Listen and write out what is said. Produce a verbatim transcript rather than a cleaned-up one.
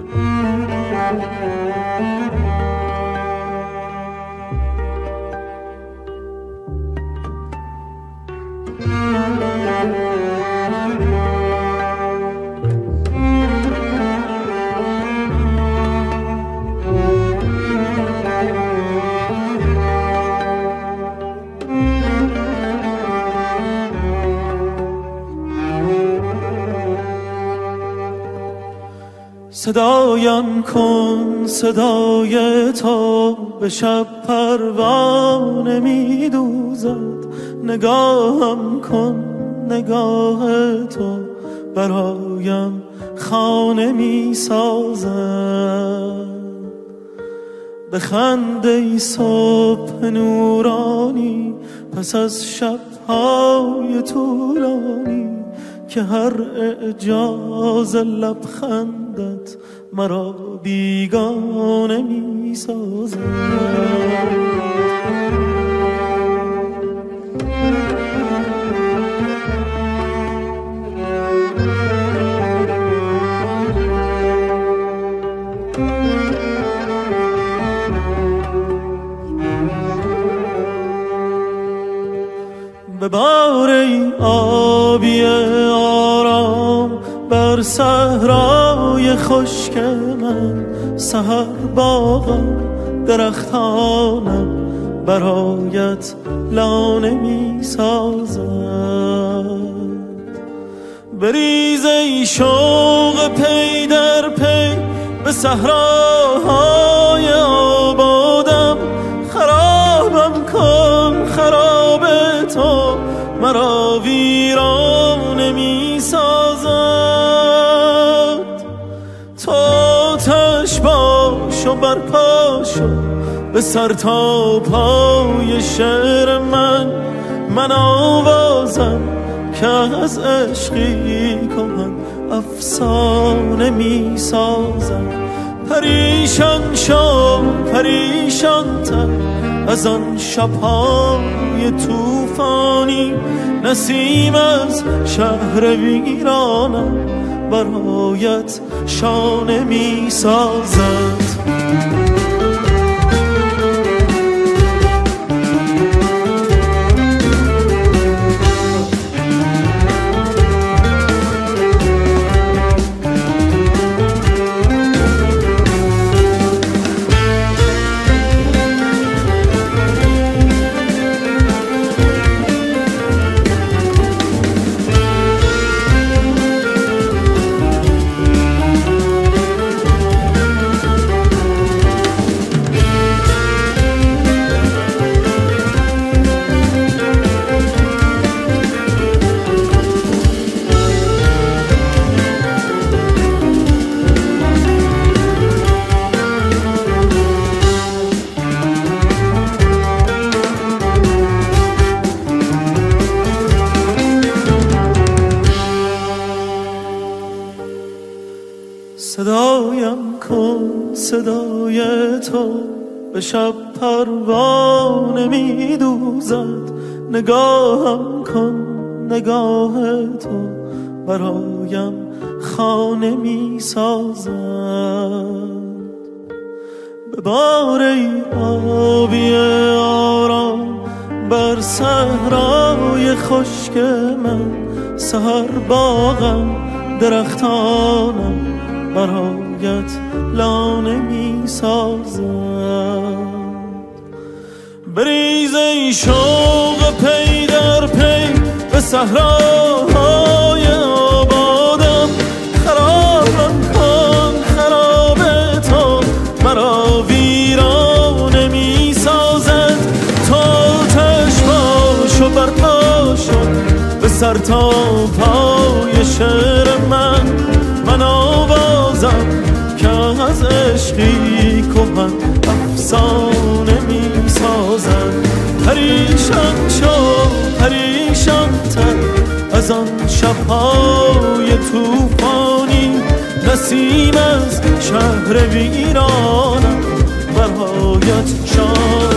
صدایم کن صدای تو به شب پروانه می دوزد، نگاهم کن نگاه تو برایم خانه می سازد. بخند ای صبح نورانی پس از شب‌های طولانی، که هر اعجاز لبخندت مرا بیگانه می سازد. ببار ای آبی آرام بر صحرای خشک من، سحر باغم درختانم برایت لانه می سازد. بریز ای شوق پی در پی به صحراهای آبادم، خرابم کن خراب تو مرا ویرانه می سازد. تو آتش باش و برپا شو به سر تا پای شعر من، من آوازم که از عشقی کهن افسانه می سازد. پریشان شو پریشان تر از آن شب‌های طوفانی، نسیم از شهر ویرانم برایت شانه می سازد. صدایم کن صدای تو به شب پروانه می دوزد، نگاهم کن نگاه تو برایم خانه می سازد. ببار ای آبی آرام بر صحرای خشک من، سحر باغم درختانم برایت لانه می سازد. بریز ای شوق پی در پی به صحراهای آبادم، خرابم کن خراب تو مرا ویرانه می سازد. تو آتش باش و برپا شو به سر تا پای شعر من، من آوازم که از عشقی کهن افسانه می سازد. پریشان شو پریشان تر از آن شب‌های طوفانی، نسیم از شهر ویرانم برایت شان